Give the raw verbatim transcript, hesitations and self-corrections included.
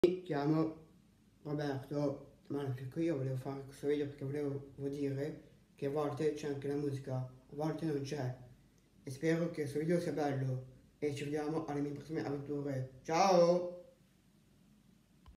Mi chiamo Roberto, ma io volevo fare questo video perché volevo dire che a volte c'è anche la musica, a volte non c'è. E spero che questo video sia bello e ci vediamo alle mie prossime avventure. Ciao!